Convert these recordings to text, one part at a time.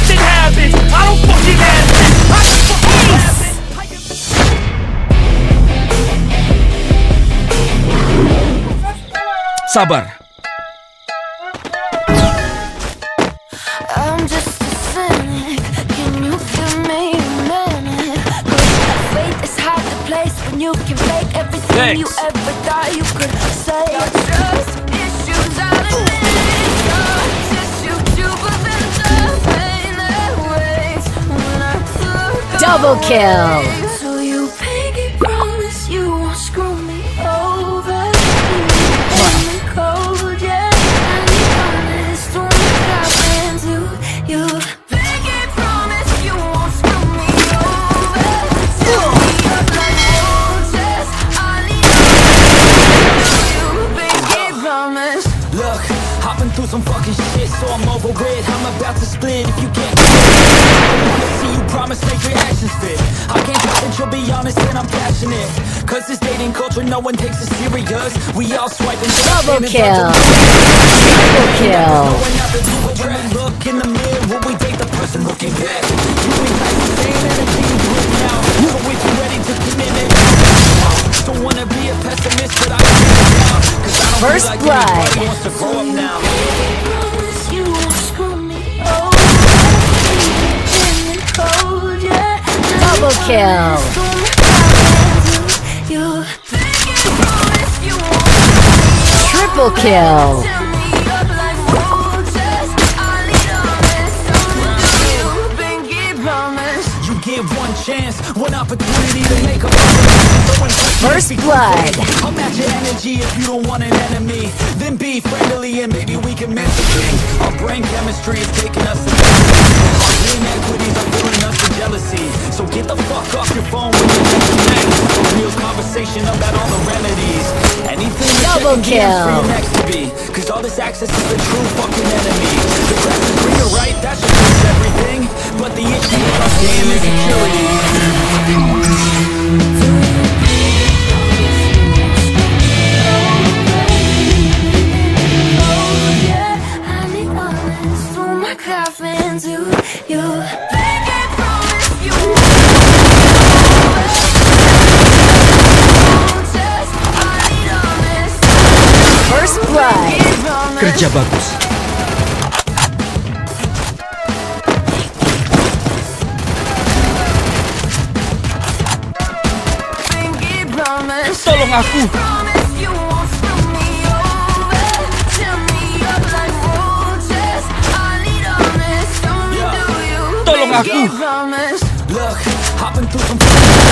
addicted habits. I don't fucking have it. I just fucking have it. Sabar. I'm just a cynic. Can you give me a minute? 'Cause faith is hard to place when you can fake everything you ever thought you could say. Your trust issues out of tissue to prevent the pain that waits when I look Double kill. So you pinky promise you won't screw me over. Cold, yeah. I need honest, don't happen to you. Pinky promise you won't screw me over. Tell me up like roaches. I need honest, you. Pinky promise. Look, I've been through some fucking shit, so I'm over it. I'm about to split if you can't see you promise, make your actions fit. I can't trust that you'll be honest and I'm passionate. Cause this dating culture, no one takes it serious. We all swiping. Double kill. Triple kill. When we look in the mirror, we date the person looking back. You ain't like the same energy you put now. So if you're ready to commit it, don't wanna be a pessimist, but I can now. Cause I don't First feel like blood. anybody wants to grow up now. Promise you won't screw me over. Cold, yeah. Double kill. You. Triple kill. You get one chance, one opportunity to make a First blood. I'll match your energy if you don't want an enemy. Then be friendly and maybe we can mend the thing. Our brain chemistry is taking us to our inequities are filling us with jealousy. So get the fuck off your phone when you get the next. Have a real conversation about all the remedies. Anything Double kill. for your next to be. Cause all this access is the true fucking enemy. The grass is greener, right? That should fix everything. But the issue is our damn insecurity. First blood. Kerja bagus. Tolong aku. Tolong aku. Look, hopping through some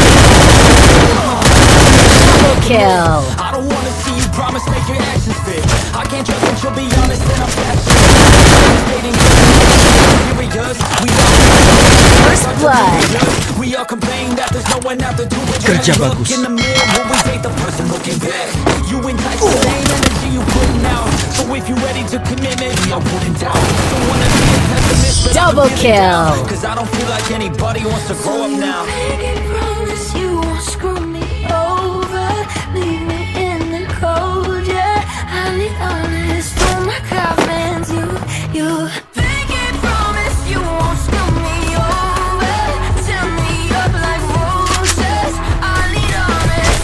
Double kill. I don't wanna see you promise, make your actions fit. I can't trust that you'll be honest and I'm passionate. Dating serious, First blood. we all complain that there's no one out there to Kerja bagus. in the mirror when we date the person looking back. You entice the same energy you putting out. So if you're ready to commit, maybe I wouldn't doubt. Don't wanna be a pessimist, but Double I'm giving kill. out. Cause I don't feel like anybody wants to grow up now. Promise you won't screw me over. Leave me in the cold, yeah. I need honest, all my confidence, you. Pinky promise you won't screw me over. Tell me up like roaches. I need honest,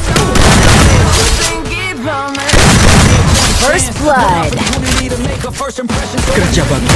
pinky promise. First blood. Opportunity to make a first impression. Kerja bagus.